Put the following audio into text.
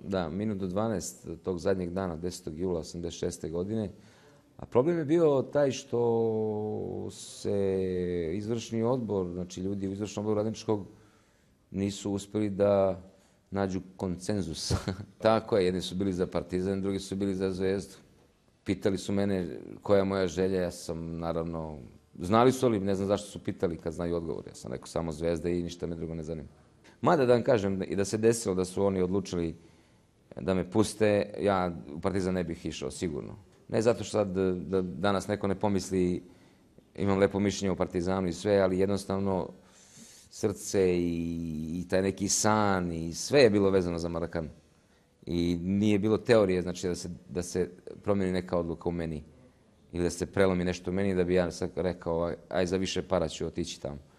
Da, minut do 12 tog zadnjeg dana, 10. jula 86. godine. A problem je bio taj što se izvršni odbor, znači ljudi u izvršnom odboru Radničkog nisu uspjeli da nađu konsenzus. Tako je, jedni su bili za Partizan, drugi su bili za Zvezdu. Pitali su mene koja je moja želja, ja sam naravno, znali su ali ne znam zašto su pitali kad znaju odgovor. Ja sam rekao samo Zvezda i ništa me drugo ne zanima. Mada da vam kažem i da se desilo da su oni odlučili da me puste, ja u Partizan ne bih išao sigurno. Ne zato što sad da danas neko ne pomisli imam lepo mišljenje o Partizanu i sve, ali jednostavno srce i taj neki san i sve je bilo vezano za Marakanu. I nije bilo teorije, znači da se promijeni neka odluka u meni ili da se prelomi nešto u meni da bi ja sad rekao aj za više para ću otići tamo.